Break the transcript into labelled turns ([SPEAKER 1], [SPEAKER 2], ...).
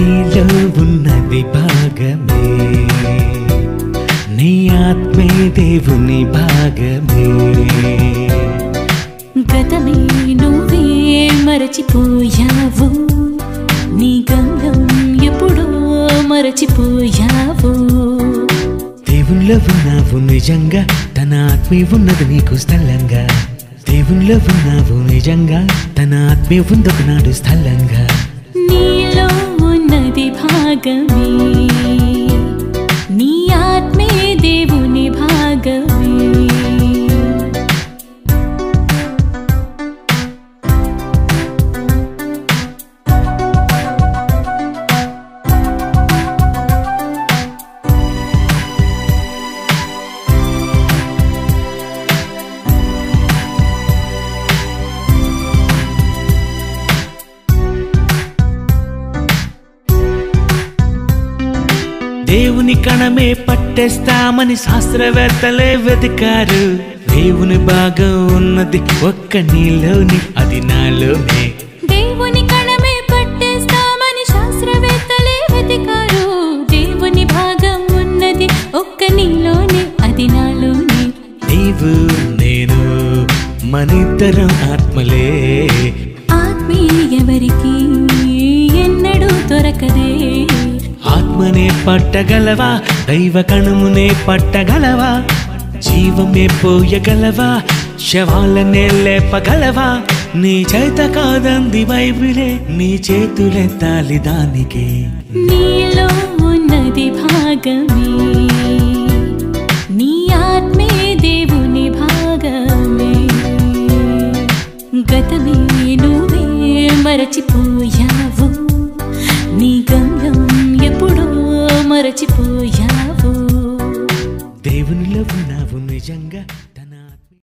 [SPEAKER 1] నీలో ఉన్నది భాగమే, నీ ఆత్మే దేవుని భాగమే.
[SPEAKER 2] గతమే నువ్వే మరచిపోయావు, నీ గంధం ఎప్పుడో మరచిపోయావు.
[SPEAKER 1] దేవుల్లో ఉన్నావు నిజంగా, తన ఆత్మే ఉన్నది నీకు స్థలంగా. దేవుల్లో ఉన్నావు నిజంగా, తన ఆత్మే ఉందొకనాడు స్థలంగా.
[SPEAKER 2] నీలో ఉన్నది భాగమే, నీ ఆత్మే దేవుని భాగమే.
[SPEAKER 1] దేవుని కణమే పట్టేస్తామని శాస్త్రవేత్తలే వెతికారు. దేవుని భాగం ఉన్నది ఒక్క నీలోని, అది నాలోనే.
[SPEAKER 2] దేవుని కణమే పట్టేస్తామని శాస్త్రవేత్తలే వెతికారు. దేవుని భాగం ఉన్నది ఒక్క నీలోనే, అది నాలోనే.
[SPEAKER 1] నీవు నేను మనిద్దరం ఆత్మలే.
[SPEAKER 2] ఆత్మే ఎవరికి ఎన్నడూ దొరకదే.
[SPEAKER 1] ఆత్మనే పట్టగలవా, దైవ కణమునే పట్టగలవా, జీవమే పోయగలవా, శవాలనే లేపగలవా. నీ చేత కాదంది బైబిలే, నీ చేతులెత్తాలి దానికి.
[SPEAKER 2] నీలో ఉన్నది భాగమే, నీ ఆత్మే దేవుని భాగమే. గతమే నువ్వే మరచిపోయావు, నీ గంధం ఎప్పుడో మరచిపోయావు.